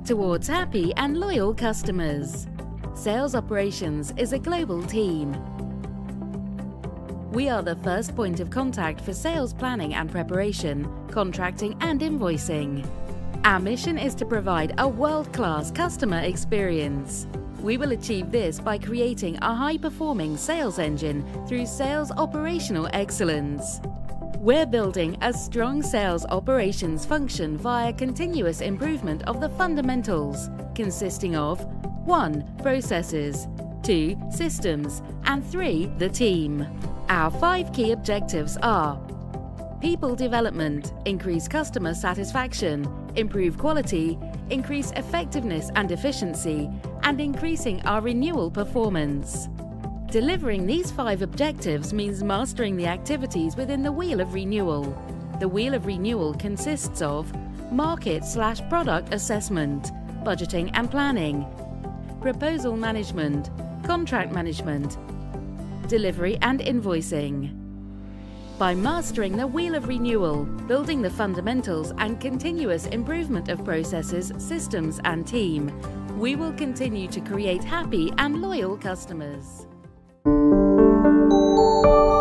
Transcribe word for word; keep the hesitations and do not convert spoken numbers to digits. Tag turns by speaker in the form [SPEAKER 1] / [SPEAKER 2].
[SPEAKER 1] towards happy and loyal customers. Sales operations is a global team. We are the first point of contact for sales planning and preparation, contracting and invoicing. Our mission is to provide a world-class customer experience. We will achieve this by creating a high-performing sales engine through sales operational excellence. We're building a strong sales operations function via continuous improvement of the fundamentals, consisting of one Processes, two Systems, and three The team. Our five key objectives are: people development, increase customer satisfaction, improve quality, increase effectiveness and efficiency, and increasing our renewal performance. Delivering these five objectives means mastering the activities within the Wheel of Renewal. The Wheel of Renewal consists of market slash product assessment, budgeting and planning, proposal management, contract management, delivery and invoicing. By mastering the Wheel of Renewal, building the fundamentals and continuous improvement of processes, systems and team, we will continue to create happy and loyal customers.